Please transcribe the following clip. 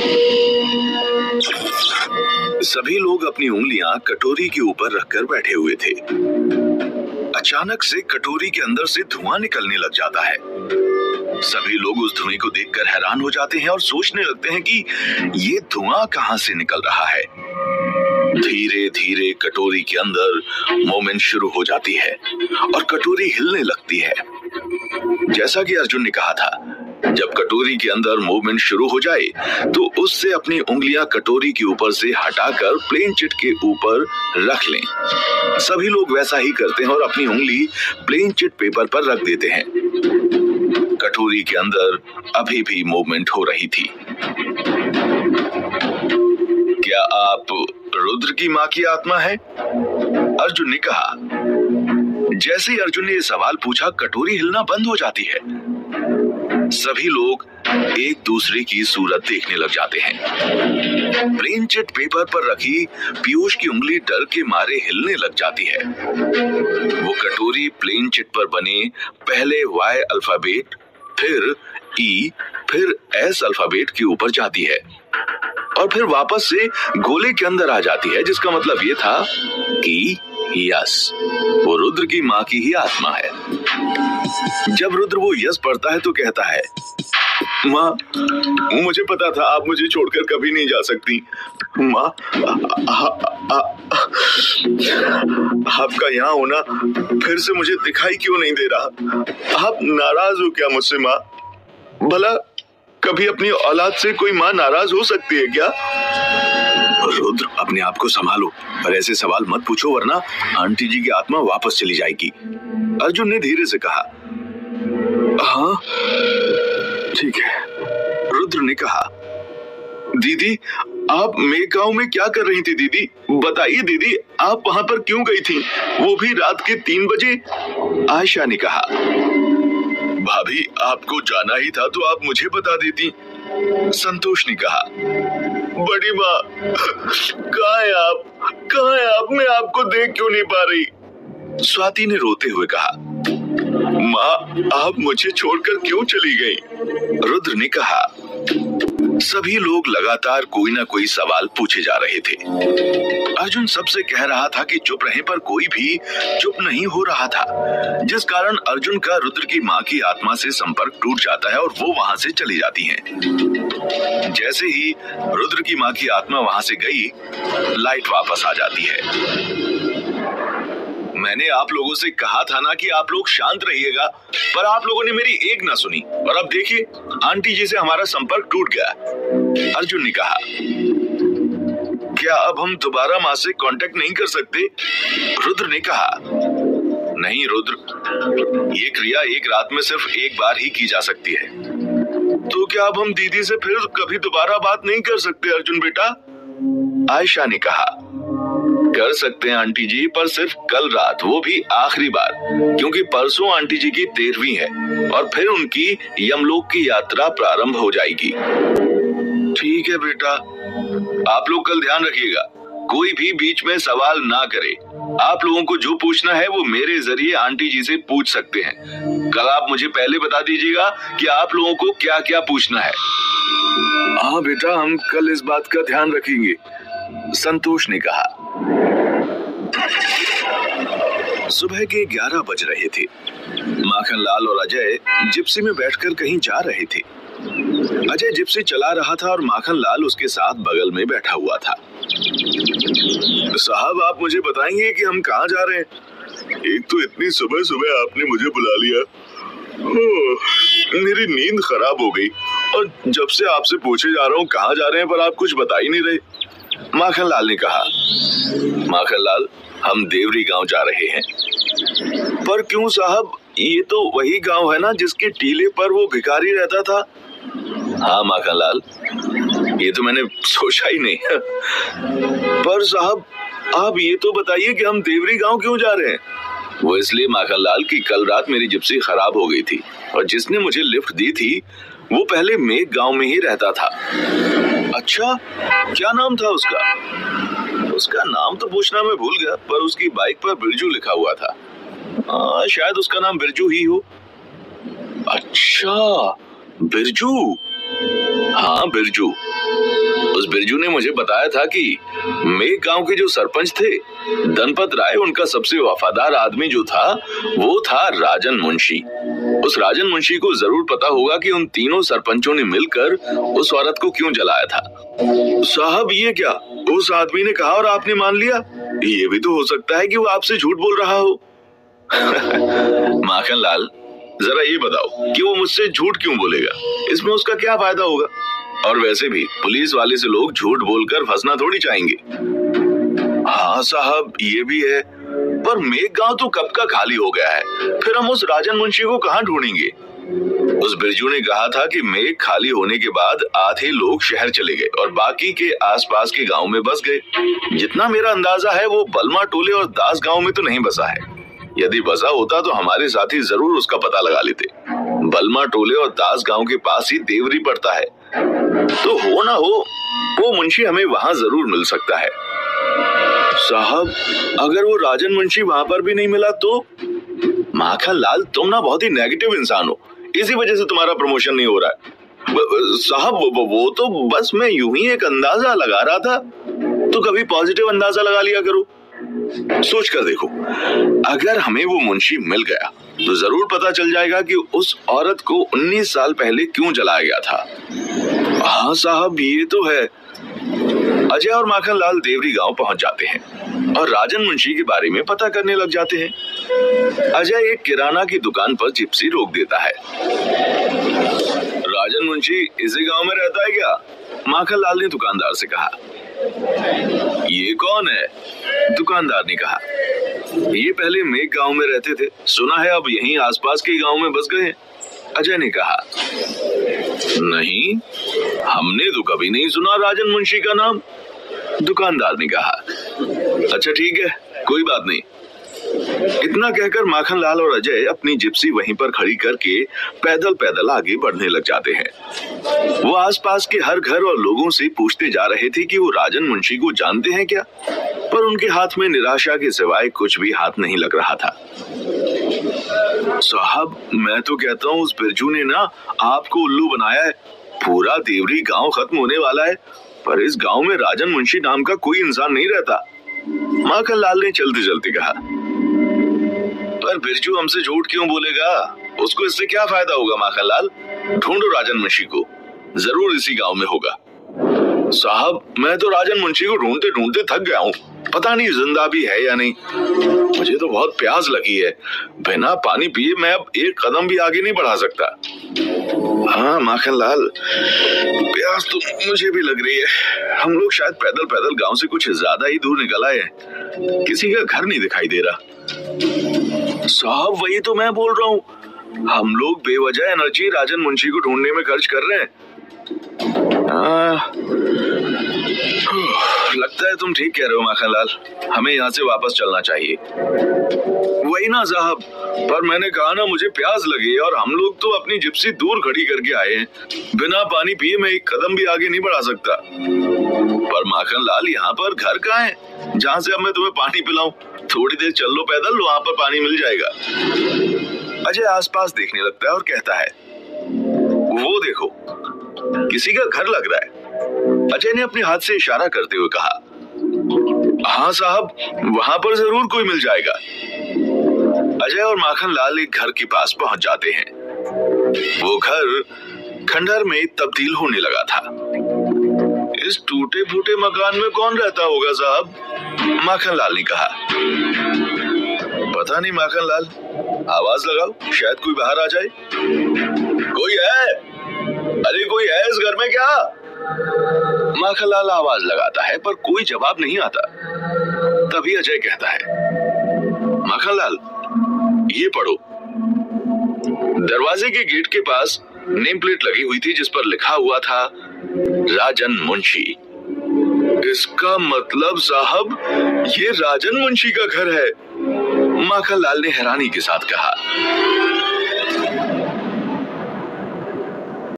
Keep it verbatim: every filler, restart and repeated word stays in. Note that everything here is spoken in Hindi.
सभी लोग अपनी उंगलियां कटोरी के ऊपर रखकर बैठे हुए थे। अचानक से कटोरी के अंदर से धुआं निकलने लग जाता है। सभी लोग उस धुएं को देखकर हैरान हो जाते हैं और सोचने लगते हैं कि ये धुआं कहां से निकल रहा है। धीरे धीरे कटोरी के अंदर मूवमेंट शुरू हो जाती है और कटोरी हिलने लगती है। जैसा कि अर्जुन ने कहा था, जब कटोरी के अंदर मूवमेंट शुरू हो जाए तो उससे अपनी उंगलियां कटोरी के ऊपर से हटाकर प्लेन चिट के ऊपर रख लें। सभी लोग वैसा ही करते हैं और अपनी उंगली प्लेन चिट पेपर पर रख देते हैं। कटोरी के अंदर अभी भी मूवमेंट हो रही थी। क्या आप रुद्र की मां की आत्मा है? अर्जुन ने कहा। जैसे ही अर्जुन ने यह सवाल पूछा, कटोरी हिलना बंद हो जाती है। सभी लोग एक दूसरे की सूरत देखने लग जाते हैं। प्लेन चिट पेपर पर रखी पीयूष की उंगली डर के मारे हिलने लग जाती है। वो कटोरी प्लेन चिट पर बने पहले वाई अल्फाबेट, फिर ई, फिर एस अल्फाबेट के ऊपर जाती है और फिर वापस से गोले के अंदर आ जाती है, जिसका मतलब ये था कि यस, वो रुद्र की मां की ही आत्मा है। जब रुद्र वो यस पढ़ता है तो कहता है, माँ, मुझे पता था आप मुझे छोड़कर कभी नहीं जा सकती। माँ, आपका यहाँ होना फिर से मुझे दिखाई क्यों नहीं दे रहा? आप नाराज हो क्या मुझसे माँ? भला कभी अपनी औलाद से कोई माँ नाराज हो सकती है क्या? रुद्र, अपने आप को संभालो और ऐसे सवाल मत पूछो, वरना आंटी जी की आत्मा वापस चली जाएगी। अर्जुन ने धीरे से कहा। हाँ ठीक है, रुद्र ने कहा। दीदी, आप मेघगांव में क्या कर रही थी? दीदी बताइए, दीदी आप वहां पर क्यों गई थी, वो भी रात के तीन बजे? आयशा ने कहा। भाभी, आपको जाना ही था तो आप मुझे बता देती, संतोष ने कहा। बड़ी माँ, कहाँ है आप? कहाँ है आप? मैं आपको देख क्यों नहीं पा रही? स्वाति ने रोते हुए कहा। माँ, आप मुझे छोड़कर क्यों चली गई? रुद्र ने कहा। सभी लोग लगातार कोई ना कोई सवाल पूछे जा रहे थे। अर्जुन सबसे कह रहा था कि चुप रहे, पर कोई भी चुप नहीं हो रहा था, जिस कारण अर्जुन का रुद्र की मां की आत्मा से संपर्क टूट जाता है और वो वहां से चली जाती हैं। जैसे ही रुद्र की मां की आत्मा वहां से गई, लाइट वापस आ जाती है। मैंने आप लोगों से कहा था ना कि आप लोग शांत रहिएगा, पर आप लोगों ने मेरी एक ना सुनी और अब देखिए, आंटी जी से हमारा संपर्क टूट गया। अर्जुन ने कहा। क्या अब हम दोबारा मां से कांटेक्ट नहीं कर सकते? रुद्र ने कहा। नहीं रुद्र, ये क्रिया एक रात में सिर्फ एक बार ही की जा सकती है। तो क्या अब हम दीदी से फिर कभी दोबारा बात नहीं कर सकते अर्जुन बेटा? आयशा ने कहा। कर सकते हैं आंटी जी, पर सिर्फ कल रात, वो भी आखिरी बार, क्योंकि परसों आंटी जी की तेरहवीं है और फिर उनकी यमलोक की यात्रा प्रारंभ हो जाएगी। ठीक है बेटा, आप लोग कल ध्यान रखिएगा, कोई भी बीच में सवाल ना करे। आप लोगों को जो पूछना है वो मेरे जरिए आंटी जी से पूछ सकते हैं। कल आप मुझे पहले बता दीजिएगा कि आप लोगों को क्या क्या पूछना है। हाँ बेटा, हम कल इस बात का ध्यान रखेंगे, संतोष ने कहा। सुबह के ग्यारह बज रहे थे। माखनलाल और अजय जिप्सी में बैठकर कहीं जा रहे थे। अजय जिप्सी चला रहा था और माखनलाल उसके साथ बगल में बैठा हुआ था। साहब, आप मुझे बताएंगे कि हम कहाँ जा रहे हैं? एक तो इतनी सुबह सुबह आपने मुझे बुला लिया, मेरी नींद खराब हो गई और जब से आपसे पूछे जा रहा हूँ कहाँ जा रहे हैं, पर आप कुछ बता ही नहीं रहे। माखनलाल ने कहा। माखनलाल, हम देवरी गांव जा रहे हैं। पर क्यों साहब, ये तो वही गांव है ना जिसके टीले पर वो भिखारी रहता था? हाँ माखनलाल, ये तो मैंने सोचा ही नहीं। पर साहब, आप ये तो बताइए कि हम देवरी गांव क्यों जा रहे हैं? वो इसलिए माखनलाल कि कल रात मेरी जिप्सी खराब हो गई थी और जिसने मुझे लिफ्ट दी थी वो पहले मेघ गांव में ही रहता था। अच्छा, क्या नाम था उसका? उसका नाम तो पूछना मैं भूल गया, पर उसकी बाइक पर बिरजू लिखा हुआ था। आ, शायद उसका नाम बिरजू ही हो। अच्छा, बिरजू। हाँ बिरजू। उस बिरजू ने मुझे बताया था कि मेघ गांव के जो सरपंच थे धनपत राय, उनका सबसे वफादार आदमी जो था वो था राजन मुंशी। उस राजन मुंशी को जरूर पता होगा कि उन तीनों सरपंचों ने मिलकर उस औरत को क्यों जलाया था। साहब ये क्या, उस आदमी ने कहा और आपने मान लिया? ये भी तो हो सकता है कि वो आपसे झूठ बोल रहा हो। माखनलाल, जरा ये बताओ कि वो मुझसे झूठ क्यों बोलेगा? इसमें उसका क्या फायदा होगा? और वैसे भी पुलिस वाले से लोग झूठ बोलकर फंसना थोड़ी चाहेंगे। हाँ साहब, ये भी है, पर मेघ गांव तो कब का खाली हो गया है, फिर हम उस राजन मुंशी को कहाँ ढूंढेंगे? उस बिरजू ने कहा था कि मेघ खाली होने के बाद आधे लोग शहर चले गए और बाकी के आसपास के गांव में बस गए। जितना मेरा अंदाजा है वो बलमा टोले और दास गांव में तो नहीं बसा है। यदि बसा होता तो हमारे साथी जरूर उसका पता लगा लेते। बलमा टोले और दास गांव के पास ही देवरी पड़ता है, तो हो ना हो वो मुंशी हमें वहां जरूर मिल सकता है। साहब, अगर वो राजन मुंशी वहां पर भी नहीं मिला तो? माखनलाल, तुम ना बहुत ही नेगेटिव इंसान हो, इसी वजह से तुम्हारा प्रमोशन नहीं हो रहा है। साहब, वो, वो तो बस मैं यूं ही एक अंदाजा लगा रहा था, तो कभी पॉजिटिव अंदाजा लगा लिया करो। सोच कर देखो, अगर हमें वो मुंशी मिल गया तो जरूर पता चल जाएगा कि उस औरत को उन्नीस साल पहले क्यों जलाया गया था। हाँ साहब, ये तो है। अजय और माखनलाल देवरी गांव पहुंच जाते हैं और राजन मुंशी के बारे में पता करने लग जाते हैं। अजय एक किराना की दुकान पर जिप्सी रोक देता है। राजन मुंशी इसी गांव में रहता है क्या? माखनलाल ने दुकानदार से कहा। ये कौन है? दुकानदार ने कहा। ये पहले मेघ गांव में रहते थे, सुना है अब यहीं आसपास के गांव में बस गए। अजय ने कहा। नहीं, हमने तो कभी नहीं सुना राजन मुंशी का नाम। दुकानदार ने कहा। अच्छा ठीक है, कोई बात नहीं। इतना कहकर माखनलाल और अजय अपनी जिप्सी वहीं पर खड़ी करके पैदल पैदल आगे बढ़ने लग जाते हैं। वो आसपास के हर घर और लोगों से पूछते जा रहे थे कि वो राजन मुंशी को जानते हैं क्या, पर उनके हाथ में निराशा के सिवाय कुछ भी हाथ नहीं लग रहा था। साहब, मैं तो कहता हूँ उस बिरजू ने ना आपको उल्लू बनाया है। पूरा देवरी गांव खत्म होने वाला है, पर इस गांव में राजन मुंशी नाम का कोई इंसान नहीं रहता। माखनलाल ने चलते चलते कहा। पर बिरजू हमसे झूठ क्यों बोलेगा? उसको इससे क्या फायदा होगा? माखनलाल, ढूंढो राजन मुंशी को, जरूर इसी गांव में होगा। साहब, मैं तो राजन मुंशी को ढूंढते ढूंढते थक गया हूँ, पता नहीं जिंदा भी है या नहीं। मुझे तो बहुत प्यास लगी है, बिना पानी पिए मैं अब एक कदम भी आगे नहीं बढ़ा सकता। हाँ माखनलाल, प्यास तो मुझे भी लग रही है। हम लोग शायद पैदल पैदल गांव से कुछ ज्यादा ही दूर निकल आए हैं। किसी का घर नहीं दिखाई दे रहा। साहब, वही तो मैं बोल रहा हूँ, हम लोग बेवजह एनर्जी राजन मुंशी को ढूंढने में खर्च कर रहे हैं। आ, लगता है तुम ठीक कह रहे हो माखनलाल, हमें यहाँ से वापस चलना चाहिए। वही ना साहब, पर मैंने कहा ना मुझे प्यास लगी और हम लोग तो अपनी जिप्सी दूर खड़ी करके आए हैं। बिना पानी पिए मैं एक कदम भी आगे नहीं बढ़ा सकता। पर माखनलाल, यहाँ पर घर कहाँ है जहाँ से अब मैं तुम्हें पानी पिलाऊं? थोड़ी देर चल लो पैदल, वहां पर पानी मिल जाएगा। अजय आसपास देखने लगता है और कहता है, वो देखो, किसी का घर लग रहा है। अजय ने अपने हाथ से इशारा करते हुए कहा। हाँ साहब, वहां पर जरूर कोई मिल जाएगा। अजय और माखनलाल एक घर के पास पहुंच जाते हैं। वो घर खंडहर में तब्दील होने लगा था। इस टूटे फूटे मकान में कौन रहता होगा साहब? माखनलाल ने कहा। पता नहीं माखनलाल, आवाज लगाओ, शायद कोई बाहर आ जाए। कोई है? अरे कोई है इस घर में क्या? माखनलाल आवाज लगाता है पर कोई जवाब नहीं आता। तभी अजय कहता है, माखनलाल, ये पढ़ो। दरवाजे के गेट के पास नेम प्लेट लगी हुई थी जिस पर लिखा हुआ था राजन मुंशी। इसका मतलब साहब, ये राजन मुंशी का घर है। माखनलाल ने हैरानी के साथ कहा।